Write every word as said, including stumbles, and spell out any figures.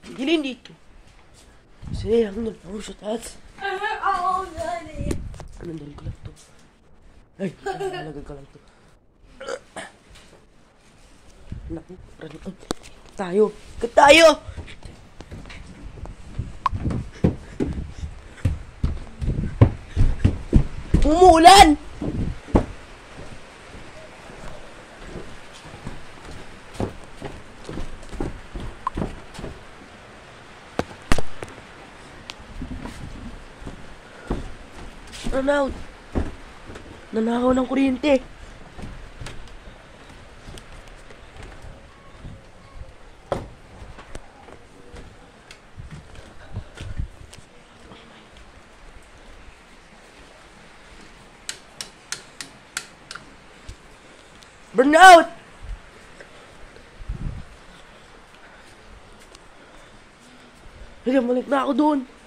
Dilin dito. Sayang na ako sa taas. Oo, dali. Anong dali ko lang to? Ay, nalagay ko lang to. Naku, run. Tayo. Kat tayo! Umuulan! Brownout! Nanakaw ng kuryente. Brownout! Hindi, balik na ako doon.